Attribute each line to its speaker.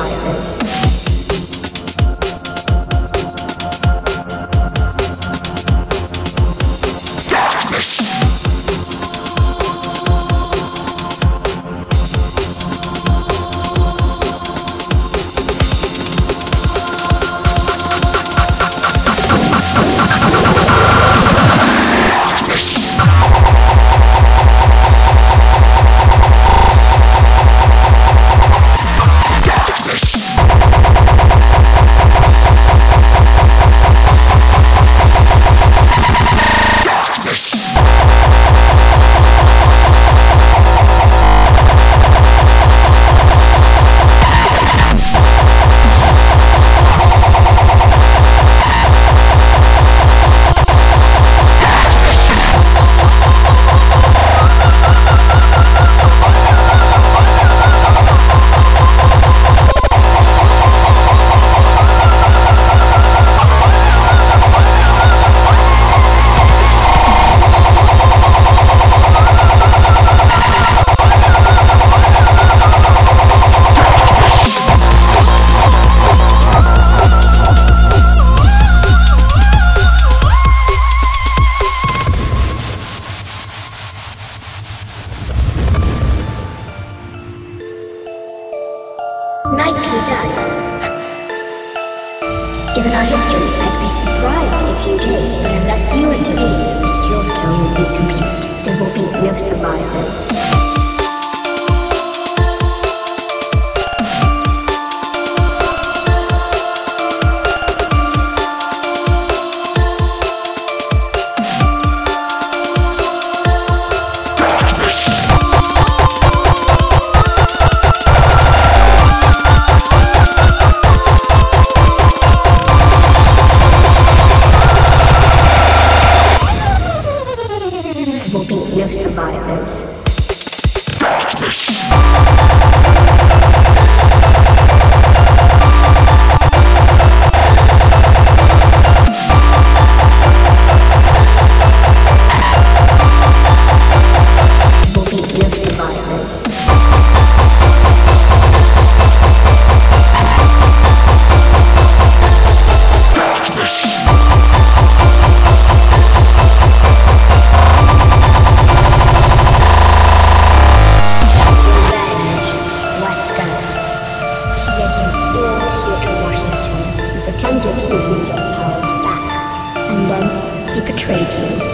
Speaker 1: survivors. Nicely done. Given our history, I'd be surprised if you did, but unless you intervene, the slaughter will be complete. There will be no survivors. No survivors. Pretended to give you your powers back, and then he betrayed you.